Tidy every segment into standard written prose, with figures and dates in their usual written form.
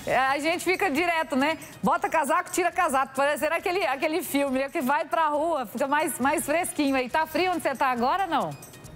A gente fica direto, né? Bota casaco, tira casaco. Parecendo aquele filme, né? Que vai pra rua, fica mais fresquinho aí. Tá frio onde você tá agora, não?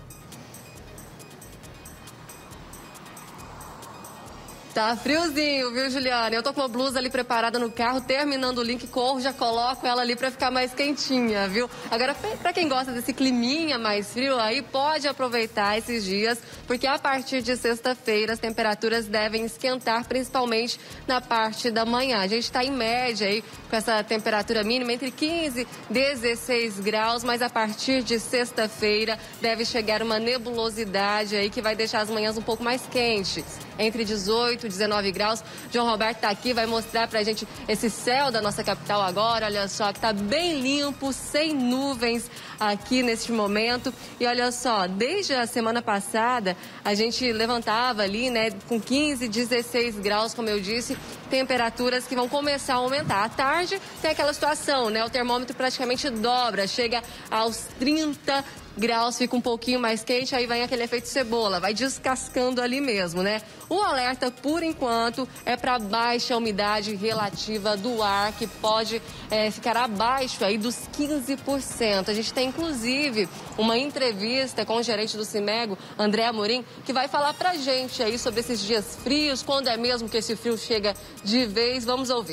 Tá friozinho, viu, Juliana? Eu tô com uma blusa ali preparada no carro, terminando o link, corro, já coloco ela ali pra ficar mais quentinha, viu? Agora, pra quem gosta desse climinha mais frio, aí pode aproveitar esses dias, porque a partir de sexta-feira as temperaturas devem esquentar, principalmente na parte da manhã. A gente tá em média aí com essa temperatura mínima entre 15 e 16 graus, mas a partir de sexta-feira deve chegar uma nebulosidade aí que vai deixar as manhãs um pouco mais quentes, entre 18 e 19 graus. João Roberto tá aqui, vai mostrar pra gente esse céu da nossa capital agora. Olha só, que tá bem limpo, sem nuvens aqui neste momento. E olha só, desde a semana passada, a gente levantava ali, né, com 15, 16 graus, como eu disse, temperaturas que vão começar a aumentar. À tarde tem aquela situação, né, o termômetro praticamente dobra, chega aos 30 graus, fica um pouquinho mais quente, aí vem aquele efeito cebola, vai descascando ali mesmo, né? O alerta, por enquanto, é para baixa umidade relativa do ar, que pode ficar abaixo aí dos 15%. A gente tem, inclusive, uma entrevista com o gerente do Cimego, André Amorim, que vai falar pra gente aí sobre esses dias frios, quando é mesmo que esse frio chega de vez. Vamos ouvir.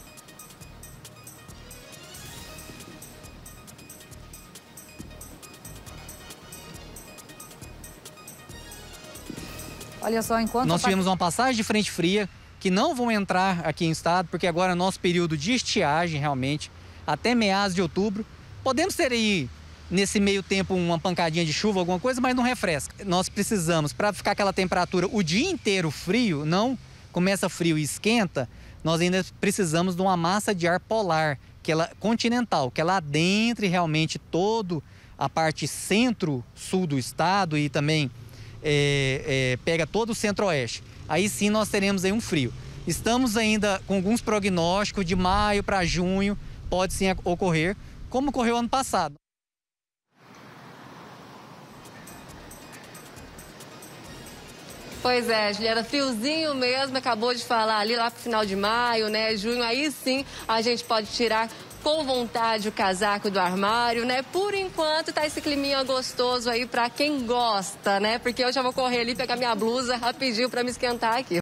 Olha só, enquanto... Nós tivemos uma passagem de frente fria que não vão entrar aqui em estado, porque agora é nosso período de estiagem, realmente, até meados de outubro. Podemos ter aí, nesse meio tempo, uma pancadinha de chuva, alguma coisa, mas não refresca. Nós precisamos, para ficar aquela temperatura o dia inteiro frio, não começa frio e esquenta, nós ainda precisamos de uma massa de ar polar, que ela continental, que ela adentre realmente todo a parte centro-sul do estado e também pega todo o centro-oeste. Aí sim nós teremos aí um frio. Estamos ainda com alguns prognósticos de maio para junho, pode sim ocorrer, como ocorreu ano passado. Pois é, Juliana, friozinho mesmo, acabou de falar ali lá pro final de maio, né, junho, aí sim a gente pode tirar com vontade o casaco do armário, né? Por enquanto tá esse climinha gostoso aí pra quem gosta, né? Porque eu já vou correr ali pegar minha blusa rapidinho pra me esquentar aqui.